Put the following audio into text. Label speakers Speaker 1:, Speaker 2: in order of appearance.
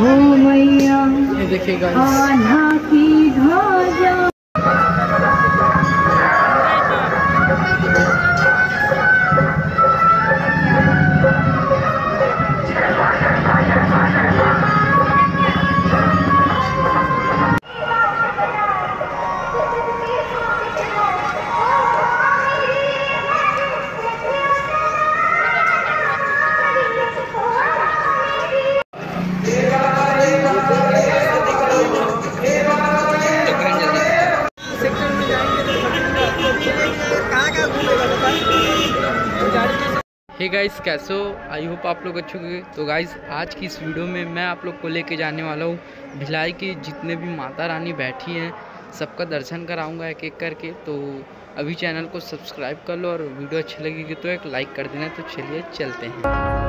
Speaker 1: हो मैया
Speaker 2: ये देखिए गाइस,
Speaker 1: आल्हा की ध्वजा।
Speaker 2: हे गाइस, कैसे हो? आई होप आप लोग अच्छे होंगे। तो गाइस, आज की इस वीडियो में मैं आप लोग को लेके जाने वाला हूँ भिलाई की जितने भी माता रानी बैठी हैं सबका दर्शन कराऊंगा एक एक करके। तो अभी चैनल को सब्सक्राइब कर लो और वीडियो अच्छी लगेगी तो एक लाइक कर देना। तो चलिए चलते हैं।